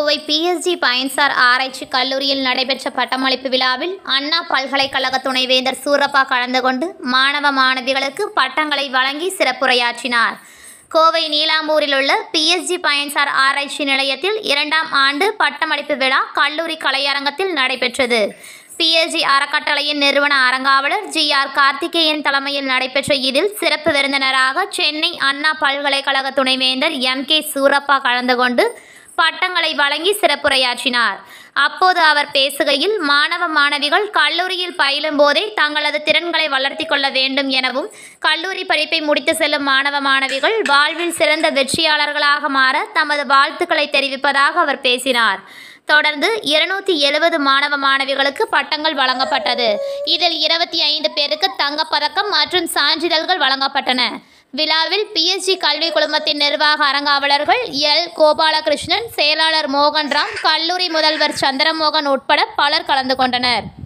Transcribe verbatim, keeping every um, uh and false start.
Kovai PSG பயன்சார் ஆராய்ச்சி கல்லூரியில் நடைபெற்ற பட்டமளிப்பு விழாவில் அண்ணா பல்கலைக்கழக துணைவேந்தர் சூரப்பா கலந்து கொண்டு மாணவ மாணவிகளுக்கு பட்டங்களை வழங்கி சிறப்புரையாற்றினார். கோவை நீலாம்பூரில் உள்ள பிஎஸ்ஜி பயன்சார் ஆராய்ச்சி நிலையத்தில் இரண்டாம் ஆண்டு பட்டமளிப்பு விழா கல்லூரி கலையரங்கத்தில் நடைபெற்றது. பிஎஸ்ஜி அறக்கட்டளையின் நிறுவன அறங்காவலர் ஜி ஆர் கார்த்திகேயன் தலைமையில் நடைபெற்ற இதில் சிறப்பு விருந்தினராக சென்னை அண்ணா பல்கலைக்கழக துணைவேந்தர் எம் கே சூரப்பா கலந்து கொண்டு பட்டங்களை வழங்கி சிறப்புரையாற்றினார். அப்போது அவர் பேசுகையில், மாணவ மாணவிகள் கல்லூரியில் பயிலும் போதே தங்களது திறன்களை வளர்த்தி கொள்ள வேண்டும் எனவும், கல்லூரி படிப்பை முடித்து செல்லும் மாணவ மாணவிகள் வாழ்வில் சிறந்த வெற்றியாளர்களாக மாற தமது வாழ்த்துக்களை தெரிவிப்பதாக அவர் பேசினார். தொடர்ந்து இருநூத்தி எழுபது மாணவ மாணவிகளுக்கு பட்டங்கள் வழங்கப்பட்டது. இதில் இருபத்தி ஐந்து பேருக்கு தங்கப்பதக்கம் மற்றும் சான்றிதழ்கள் வழங்கப்பட்டன. விழாவில் பிஎஸ்ஜி கல்வி குழுமத்தின் நிர்வாக அறங்காவலர்கள் எல் கோபாலகிருஷ்ணன், செயலாளர் மோகன்ராம், கல்லூரி முதல்வர் சந்திரமோகன் உட்பட பலர் கலந்து கொண்டனர்.